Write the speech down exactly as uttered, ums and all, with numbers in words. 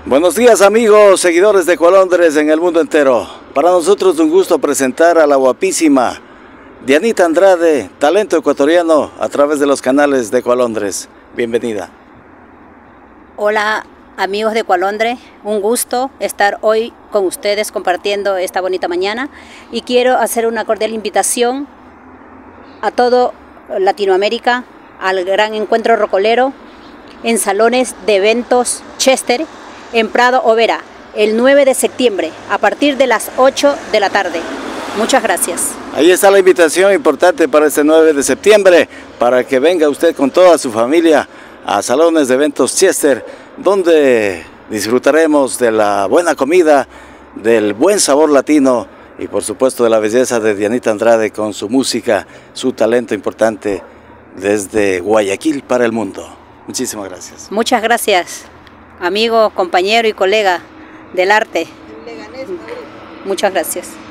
Buenos días amigos, seguidores de Ecualondres en el mundo entero. Para nosotros un gusto presentar a la guapísima Dianita Andrade, talento ecuatoriano a través de los canales de Ecualondres. Bienvenida. Hola amigos de Ecualondres, un gusto estar hoy con ustedes compartiendo esta bonita mañana y quiero hacer una cordial invitación a todo Latinoamérica al gran encuentro rocolero en salones de eventos Chester en Prado Overa, el nueve de septiembre, a partir de las ocho de la tarde. Muchas gracias. Ahí está la invitación importante para este nueve de septiembre, para que venga usted con toda su familia a salones de eventos Chester, donde disfrutaremos de la buena comida, del buen sabor latino y por supuesto de la belleza de Dianita Andrade con su música, su talento importante desde Guayaquil para el mundo. Muchísimas gracias. Muchas gracias, amigo, compañero y colega del arte. Muchas gracias.